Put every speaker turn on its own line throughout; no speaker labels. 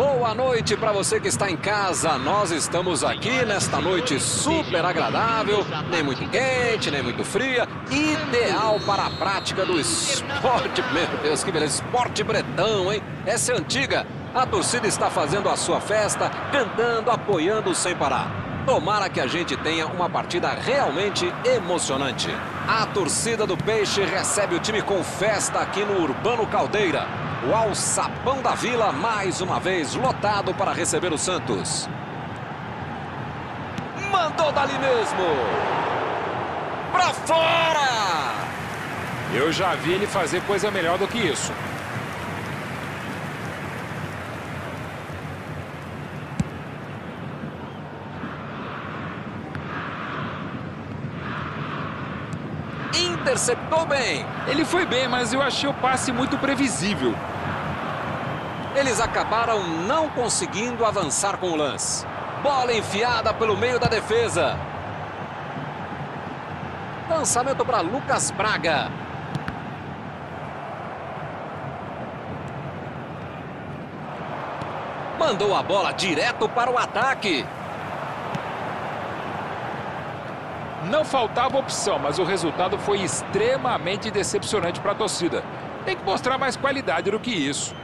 Boa noite para você que está em casa. Nós estamos aqui nesta noite super agradável, nem muito quente, nem muito fria, ideal para a prática do esporte. Meu Deus, que beleza, esporte bretão, hein? Essa é antiga. A torcida está fazendo a sua festa, cantando, apoiando sem parar. Tomara que a gente tenha uma partida realmente emocionante. A torcida do Peixe recebe o time com festa aqui no Urbano Caldeira. O Alçapão da Vila, mais uma vez, lotado para receber o Santos. Mandou dali mesmo. Pra fora!
Eu já vi ele fazer coisa melhor do que isso.
Interceptou bem.
Ele foi bem, mas eu achei o passe muito previsível.
Eles acabaram não conseguindo avançar com o lance. Bola enfiada pelo meio da defesa. Lançamento para Lucas Braga. Mandou a bola direto para o ataque.
Não faltava opção, mas o resultado foi extremamente decepcionante para a torcida. Tem que mostrar mais qualidade do que isso.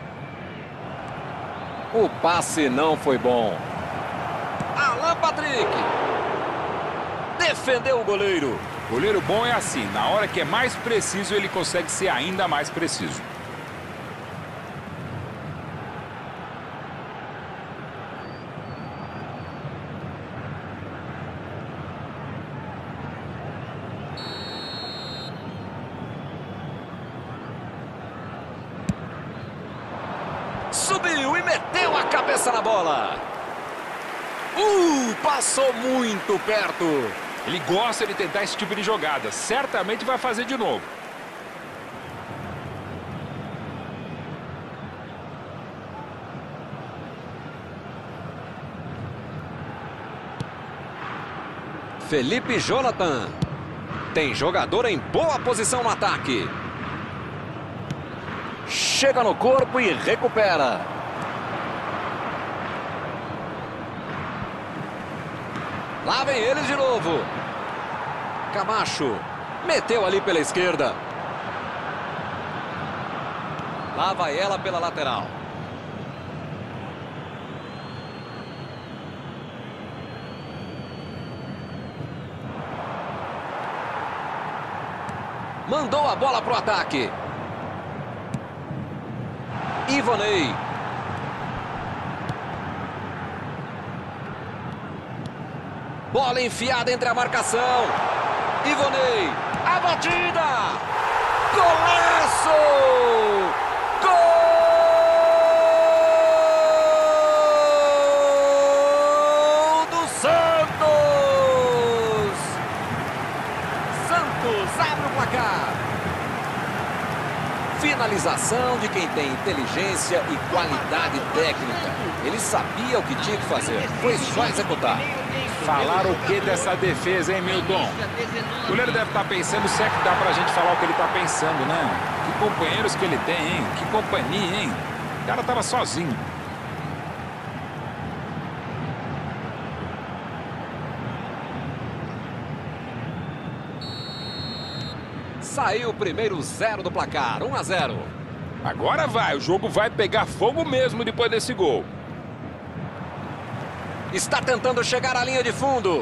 O passe não foi bom. Alan Patrick. Defendeu o goleiro.
Goleiro bom é assim, na hora que é mais preciso, ele consegue ser ainda mais preciso.
Subiu e meteu a cabeça na bola. Passou muito perto.
Ele gosta de tentar esse tipo de jogada. Certamente vai fazer de novo.
Felipe Jonathan. Tem jogador em boa posição no ataque. Chega no corpo e recupera. Lá vem eles de novo. Camacho. Meteu ali pela esquerda. Lá vai ela pela lateral. Mandou a bola pro ataque. Ivonei. Bola enfiada entre a marcação. Ivonei. A batida. Golaço! Gol do Santos! Santos abre o placar. Finalização de quem tem inteligência e qualidade técnica. Ele sabia o que tinha que fazer. Foi só executar.
Falaram o que dessa defesa, hein, Milton? O goleiro deve estar pensando se é que dá pra gente falar o que ele tá pensando, né? Que companheiros que ele tem, hein? Que companhia, hein? O cara tava sozinho.
Saiu o primeiro 0 do placar, 1-0.
Agora vai, o jogo vai pegar fogo mesmo depois desse gol.
Está tentando chegar à linha de fundo.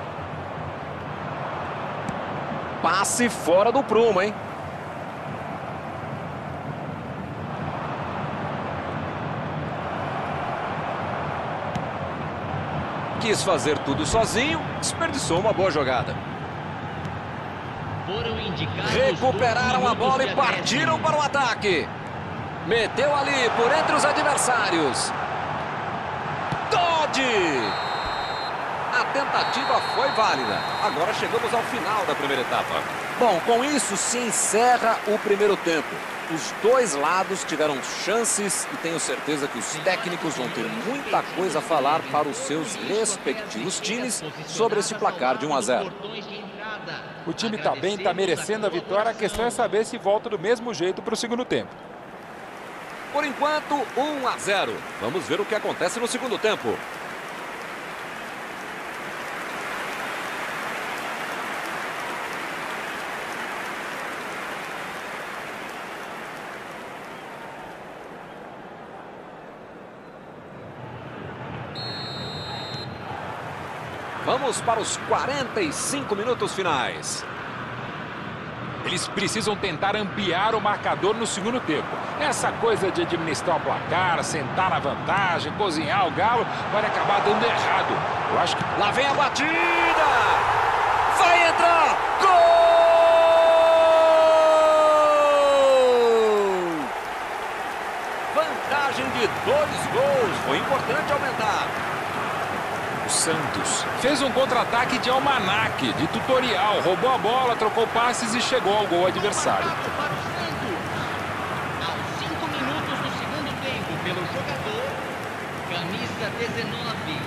Passe fora do prumo, hein? Quis fazer tudo sozinho, desperdiçou uma boa jogada. Recuperaram a bola e partiram para o ataque. Meteu ali por entre os adversários. Dodge! A tentativa foi válida. Agora chegamos ao final da primeira etapa. Bom, com isso se encerra o primeiro tempo. Os dois lados tiveram chances e tenho certeza que os técnicos vão ter muita coisa a falar para os seus respectivos times sobre esse placar de 1-0.
O time está bem, está merecendo a vitória. A questão é saber se volta do mesmo jeito para o segundo tempo.
Por enquanto, 1-0. Vamos ver o que acontece no segundo tempo. Vamos para os 45 minutos finais.
Eles precisam tentar ampliar o marcador no segundo tempo. Essa coisa de administrar o placar, sentar na vantagem, cozinhar o galo, vai acabar dando errado. Eu acho que...
Lá vem a batida! Vai entrar! Gol! Vantagem de 2 gols. Foi importante aumentar.
Santos fez um contra-ataque de almanaque, de tutorial, roubou a bola, trocou passes e chegou ao gol adversário.
Aos 5 minutos do segundo tempo, pelo jogador, camisa 19.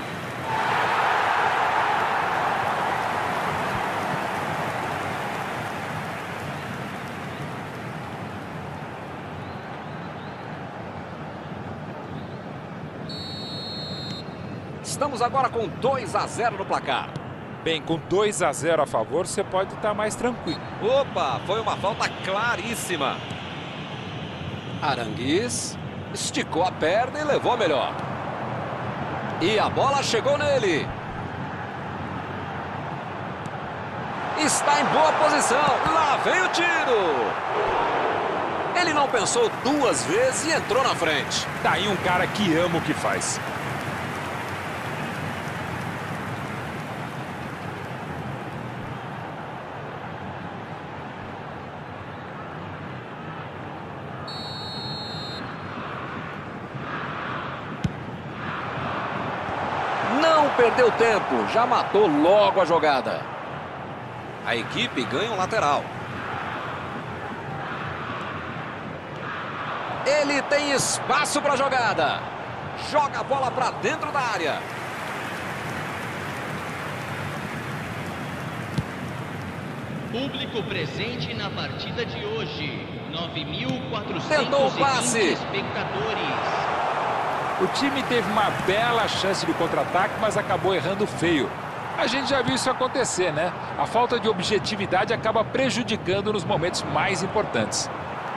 Estamos agora com 2-0 no placar.
Bem, com 2-0 a favor, você pode estar mais tranquilo.
Opa, foi uma falta claríssima. Aranguiz esticou a perna e levou melhor. E a bola chegou nele. Está em boa posição. Lá vem o tiro. Ele não pensou 2 vezes e entrou na frente.
Tá aí um cara que ama o que faz.
Perdeu tempo, já matou logo a jogada. A equipe ganha um lateral. Ele tem espaço para a jogada. Joga a bola para dentro da área.
Público presente na partida de hoje. 9.420
tentou o passe.
espectadores.
O time teve uma bela chance de contra-ataque, mas acabou errando feio. A gente já viu isso acontecer, né? A falta de objetividade acaba prejudicando nos momentos mais importantes.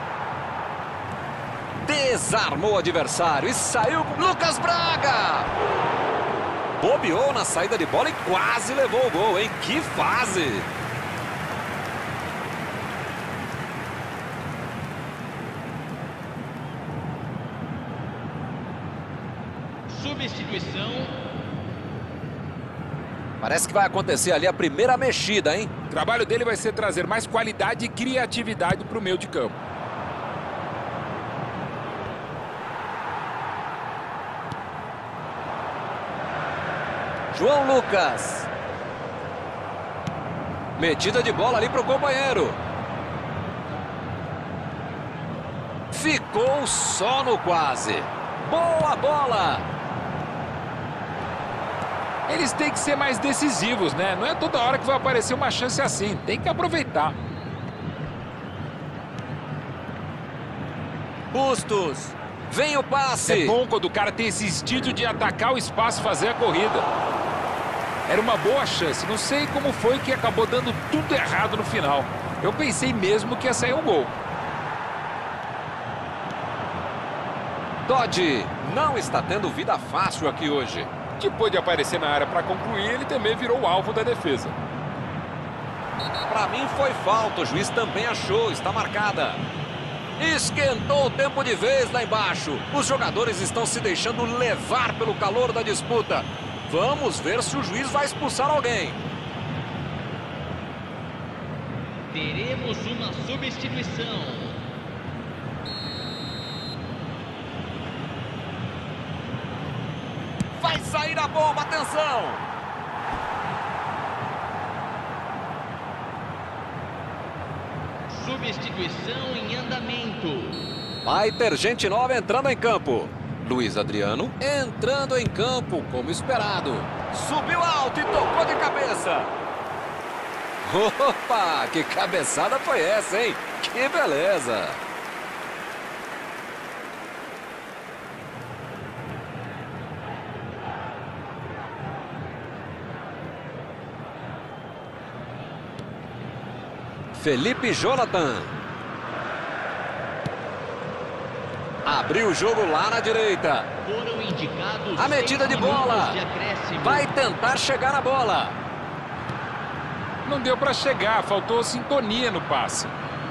Desarmou o adversário e saiu com Lucas Braga. Bobeou na saída de bola e quase levou o gol, hein? Que fase!
Substituição.
Parece que vai acontecer ali a primeira mexida, hein?
O trabalho dele vai ser trazer mais qualidade e criatividade para o meio de campo.
João Lucas. Metida de bola ali para o companheiro. Ficou só no quase. Boa bola!
Eles têm que ser mais decisivos, né? Não é toda hora que vai aparecer uma chance assim. Tem que aproveitar.
Bustos. Vem o passe.
É bom quando o cara tem esse instinto de atacar o espaço e fazer a corrida. Era uma boa chance. Não sei como foi que acabou dando tudo errado no final. Eu pensei mesmo que ia sair um gol.
Dodge não está tendo vida fácil aqui hoje.
Depois de aparecer na área para concluir, ele também virou o alvo da defesa.
Para mim foi falta, o juiz também achou, está marcada. Esquentou o tempo de vez lá embaixo. Os jogadores estão se deixando levar pelo calor da disputa. Vamos ver se o juiz vai expulsar alguém.
Teremos uma substituição.
Vai sair a bomba, atenção!
Substituição em andamento.
Vai ter gente nova entrando em campo. Luiz Adriano entrando em campo, como esperado. Subiu alto e tocou de cabeça. Opa, que cabeçada foi essa, hein? Que beleza! Felipe Jonathan. Abriu o jogo lá na direita.
Foram indicados
A metida de
6 minutos
bola.
de acréscimo.
Vai tentar chegar na bola.
Não deu para chegar, faltou sintonia no passe.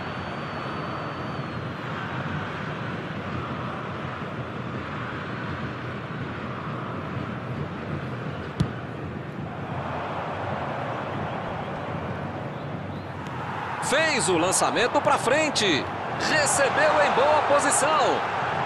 Fez o lançamento para frente. Recebeu em boa posição.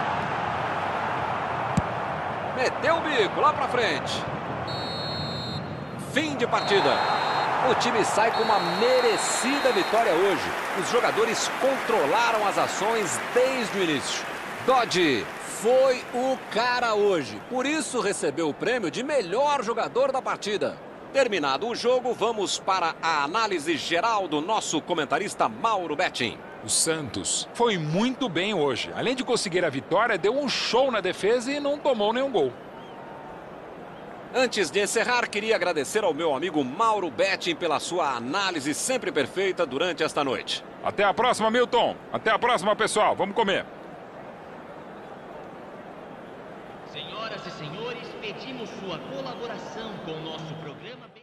Meteu o bico lá para frente. Fim de partida. O time sai com uma merecida vitória hoje. Os jogadores controlaram as ações desde o início. Dodge foi o cara hoje. Por isso recebeu o prêmio de melhor jogador da partida. Terminado o jogo, vamos para a análise geral do nosso comentarista Mauro Betting.
O Santos foi muito bem hoje. Além de conseguir a vitória, deu um show na defesa e não tomou nenhum gol.
Antes de encerrar, queria agradecer ao meu amigo Mauro Betting pela sua análise sempre perfeita durante esta noite.
Até a próxima, Milton. Até a próxima, pessoal. Vamos comer.
Senhoras e senhores, pedimos sua colaboração com o nosso programa.